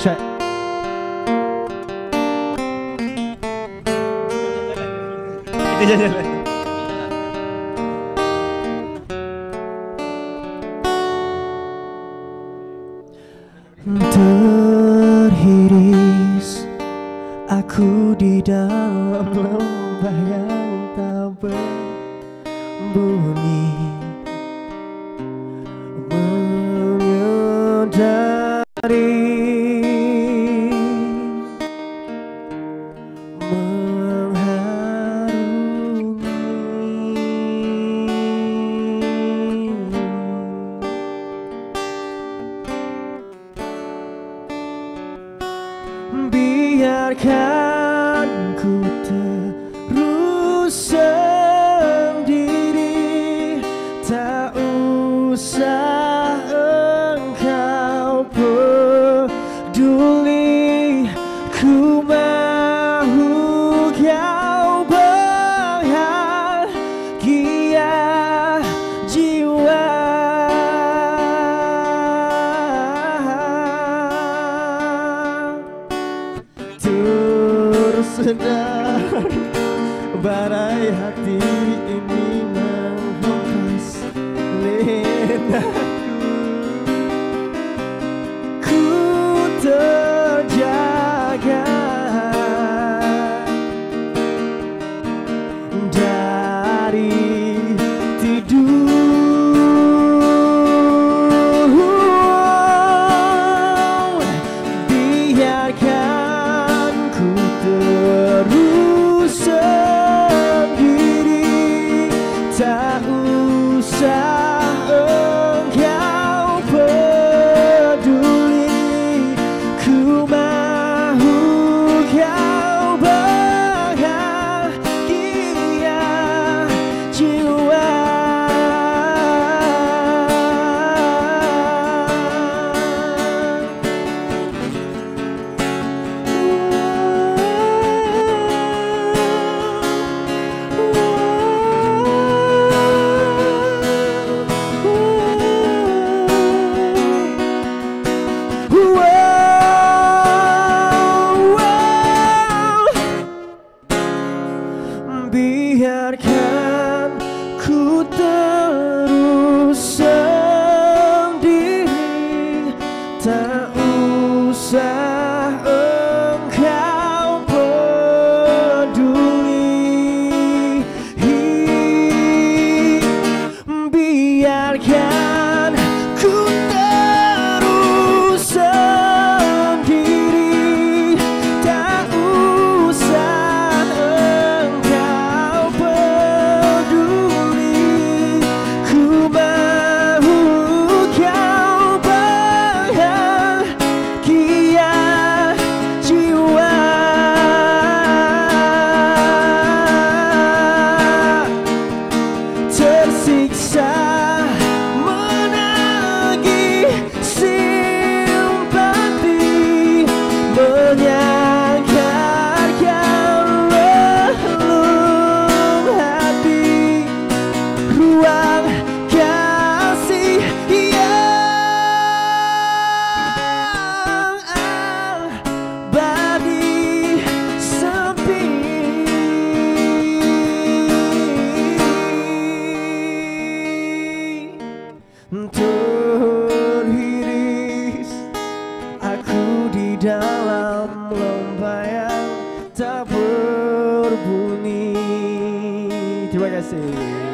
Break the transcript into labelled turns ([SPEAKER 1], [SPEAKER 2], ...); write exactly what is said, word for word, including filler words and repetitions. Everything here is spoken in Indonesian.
[SPEAKER 1] Check. Terhiris aku di dalam lembah yang tak berbunyi, menyadari biarkan ku terus sendiri, tak usah engkau peduli. Ku mahu kau bahagia jiwa. Tersedar badai hati ini menghempas lenganku, ku terjaga dari tidur. Biarkan terus sendiri, tak usah engkau peduli. Ku mahu kau bahagia jiwa. Biarkan ku terus sendiri, tak usah engkau peduli. Biarkan ku terus sendiri, tak usah engkau peduli. Ku mahu kau bahagia jiwa. Tersiksa menagih simpati, menyandarkan relung hati, ruang kasih yang abadi sepi. Terhiris aku di dalam lembah yang tak berbunyi. Terima kasih.